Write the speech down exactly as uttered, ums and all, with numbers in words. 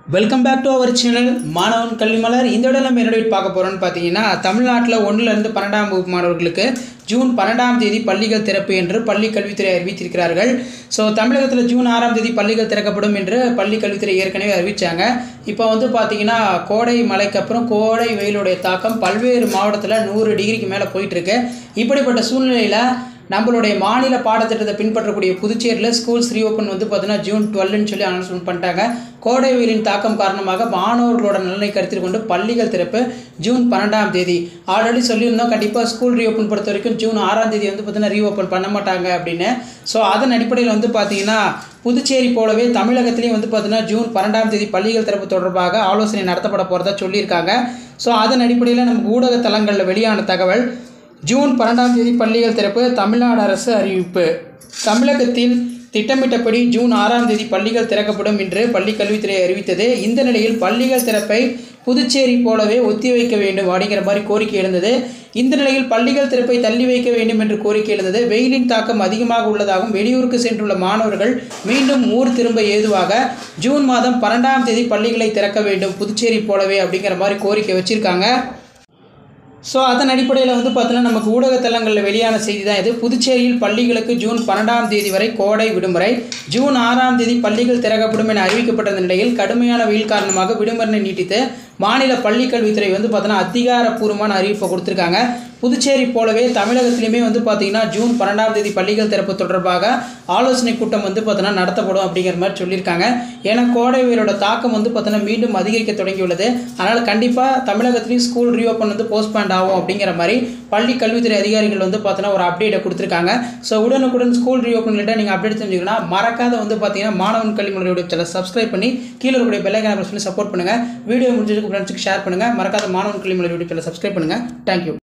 Welcome back to our channel Manavan Kalvi மலர். இந்த விட நம்ம என்ன பார்க்க போகிறோம்னு பார்த்தீங்கன்னா, தமிழ்நாட்டில் ஒன்றிலிருந்து பன்னெண்டாம் வகுப்பு மாணவர்களுக்கு ஜூன் பன்னெண்டாம் தேதி பள்ளிகள் திறப்பு என்று பள்ளி கல்வித்துறை அறிவித்திருக்கிறார்கள். ஸோ தமிழகத்தில் ஜூன் ஆறாம் தேதி பள்ளிகள் திறக்கப்படும் என்று பள்ளி கல்வித்துறை ஏற்கனவே அறிவித்தாங்க. இப்போ வந்து பார்த்திங்கன்னா, கோடை மழைக்கு அப்புறம் கோடை வெயிலுடைய தாக்கம் பல்வேறு மாவட்டத்தில் நூறு டிகிரிக்கு மேலே போயிட்டுருக்கு. இப்படிப்பட்ட சூழ்நிலையில் நம்மளுடைய மாநில பாடத்திட்டத்தை பின்பற்றக்கூடிய புதுச்சேரியில் ஸ்கூல்ஸ் ரீஓப்பன் வந்து பார்த்தீங்கன்னா ஜூன் டுவெல்னு சொல்லி அனௌன்ஸ்மெண்ட் பண்ணிட்டாங்க. கோடை வெயிலின் தாக்கம் காரணமாக மாணவர்களோட நலனை கருத்தில் கொண்டு பள்ளிகள் திறப்பு ஜூன் பன்னெண்டாம் தேதி ஆல்ரெடி சொல்லியிருந்தோம். கண்டிப்பாக ஸ்கூல் ரீஓப்பன் பொறுத்த வரைக்கும் ஜூன் ஆறாம் தேதி வந்து பார்த்தீங்கன்னா ரீஓப்பன் பண்ண மாட்டாங்க அப்படின்னு. ஸோ அதன் அடிப்படையில் வந்து பார்த்தீங்கன்னா, புதுச்சேரி போலவே தமிழகத்திலையும் வந்து பார்த்தீங்கன்னா ஜூன் பன்னெண்டாம் தேதி பள்ளிகள் திறப்பு தொடர்பாக ஆலோசனை நடத்தப்பட போகிறதா சொல்லியிருக்காங்க. ஸோ அதன் அடிப்படையில் நமக்கு ஊடக தளங்களில் வெளியான தகவல், ஜூன் பன்னெண்டாம் தேதி பள்ளிகள் திறப்பு தமிழ்நாடு அரசு அறிவிப்பு. தமிழகத்தில் திட்டமிட்டபடி ஜூன் ஆறாம் தேதி பள்ளிகள் திறக்கப்படும் என்று பள்ளி கல்வித்துறை அறிவித்தது. இந்த நிலையில் பள்ளிகள் திறப்பை புதுச்சேரி போலவே ஒத்தி வைக்க வேண்டும் அப்படிங்கிற மாதிரி கோரிக்கை எழுந்தது. இந்த நிலையில் பள்ளிகள் திறப்பை தள்ளி வைக்க வேண்டும் என்று கோரிக்கை எழுந்தது. வெயிலின் தாக்கம் அதிகமாக உள்ளதாகவும் வெளியூருக்கு சென்றுள்ள மாணவர்கள் மீண்டும் ஊர் திரும்ப ஏதுவாக ஜூன் மாதம் பன்னெண்டாம் தேதி பள்ளிகளை திறக்க வேண்டும் புதுச்சேரி போலவே அப்படிங்கிற மாதிரி கோரிக்கை வச்சுருக்காங்க. ஸோ அதன் அடிப்படையில் வந்து பார்த்தீங்கன்னா, நமக்கு ஊடக தளங்களில் வெளியான செய்தி தான் இது. புதுச்சேரியில் பள்ளிகளுக்கு ஜூன் பன்னெண்டாம் தேதி வரை கோடை விடுமுறை. ஜூன் ஆறாம் தேதி பள்ளிகள் திறக்கப்படும் என அறிவிக்கப்பட்ட நிலையில் கடுமையான வெயில் காரணமாக விடுமுறை நீட்டித்து மாநில பள்ளிக் கல்வித்துறை வந்து பார்த்தீங்கன்னா அதிகாரப்பூர்வமான அறிவிப்பை கொடுத்துருக்காங்க. புதுச்சேரி போலவே தமிழகத்திலையுமே வந்து பார்த்திங்கன்னா ஜூன் பன்னெண்டாம் தேதி பள்ளிகள் திறப்பு தொடர்பாக ஆலோசனை கூட்டம் வந்து பார்த்தீங்கன்னா நடத்தப்படும் அப்படிங்கிற மாதிரி சொல்லியிருக்காங்க. ஏன்னா கோடை வெயிலோட தாக்கம் வந்து பார்த்தீங்கன்னா மீண்டும் அதிகரிக்க தொடங்கியுள்ளது. அதனால் கண்டிப்பாக தமிழகத்திலையும் ஸ்கூல் ரீஓப்பன் வந்து போஸ்ட்பாண்ட் ஆகும் அப்படிங்கிற மாதிரி பள்ளி கல்வித்துறை அதிகாரிகள் வந்து பார்த்தீங்கன்னா ஒரு அப்டேட்டை கொடுத்துருக்காங்க. ஸோ உடனுக்குடன் ஸ்கூல் ரீஓப்பன் ரிலேட்டாக நீங்கள் அப்டேட் தெரிஞ்சுக்கணும்னா மறக்காத வந்து பார்த்தீங்கன்னா மாணவன் Kalvi Malar YouTube channel subscribe பண்ணி கீழே இருக்கக்கூடிய பெல் ஐகானை பிரஸ் பண்ணி சப்போர்ட் பண்ணுங்கள். வீடியோ முடிஞ்சதுக்கு ஃப்ரெண்ட்ஸுக்கு ஷேர் பண்ணுங்கள். மறக்காத Manavan Kalvi Malar YouTube channel subscribe பண்ணுங்கள். தேங்க்யூ.